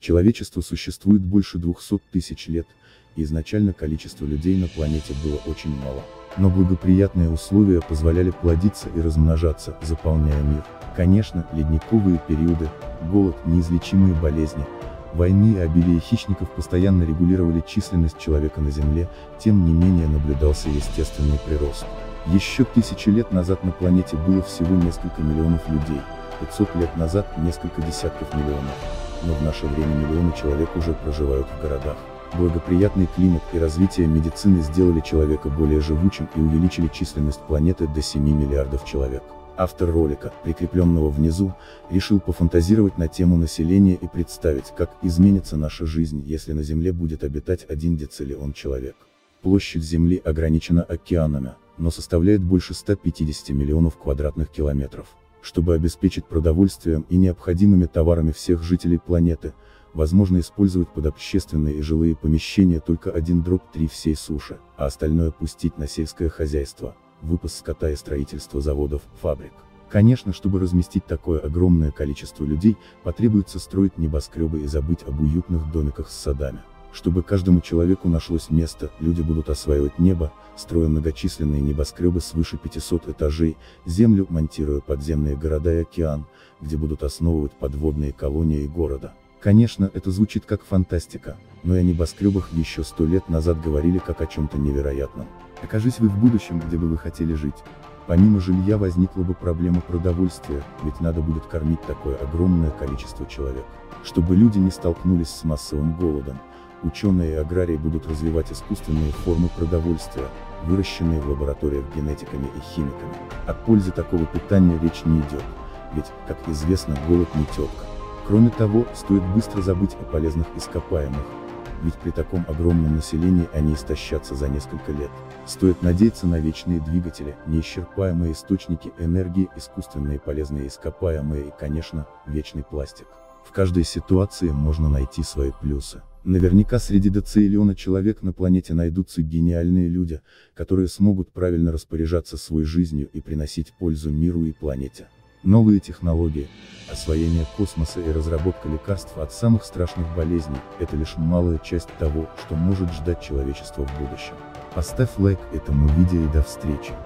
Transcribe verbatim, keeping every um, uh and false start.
Человечество существует больше двухсот тысяч лет, и изначально количество людей на планете было очень мало. Но благоприятные условия позволяли плодиться и размножаться, заполняя мир. Конечно, ледниковые периоды, голод, неизлечимые болезни, войны и обилие хищников постоянно регулировали численность человека на Земле, тем не менее наблюдался естественный прирост. Еще тысячи лет назад на планете было всего несколько миллионов людей, пятьсот лет назад несколько десятков миллионов, но в наше время миллионы человек уже проживают в городах. Благоприятный климат и развитие медицины сделали человека более живучим и увеличили численность планеты до семи миллиардов человек. Автор ролика, прикрепленного внизу, решил пофантазировать на тему населения и представить, как изменится наша жизнь, если на Земле будет обитать один дециллион человек. Площадь Земли ограничена океанами, но составляет больше ста пятидесяти миллионов квадратных километров. Чтобы обеспечить продовольствием и необходимыми товарами всех жителей планеты, возможно использовать под общественные и жилые помещения только один дробь три всей суши, а остальное пустить на сельское хозяйство, выпас скота и строительство заводов, фабрик. Конечно, чтобы разместить такое огромное количество людей, потребуется строить небоскребы и забыть об уютных домиках с садами. Чтобы каждому человеку нашлось место, люди будут осваивать небо, строя многочисленные небоскребы свыше пятисот этажей, землю, монтируя подземные города и океан, где будут основывать подводные колонии города. Конечно, это звучит как фантастика, но и о небоскребах еще сто лет назад говорили как о чем-то невероятном. Окажись вы в будущем, где бы вы хотели жить. Помимо жилья возникла бы проблема продовольствия, ведь надо будет кормить такое огромное количество человек. Чтобы люди не столкнулись с массовым голодом, ученые и аграрии будут развивать искусственные формы продовольствия, выращенные в лабораториях генетиками и химиками. О пользе такого питания речь не идет, ведь, как известно, голод не тетка. Кроме того, стоит быстро забыть о полезных ископаемых, ведь при таком огромном населении они истощатся за несколько лет. Стоит надеяться на вечные двигатели, неисчерпаемые источники энергии, искусственные полезные ископаемые и, конечно, вечный пластик. В каждой ситуации можно найти свои плюсы. Наверняка среди дециллиона человек на планете найдутся гениальные люди, которые смогут правильно распоряжаться своей жизнью и приносить пользу миру и планете. Новые технологии, освоение космоса и разработка лекарств от самых страшных болезней – это лишь малая часть того, что может ждать человечество в будущем. Поставь лайк этому видео и до встречи.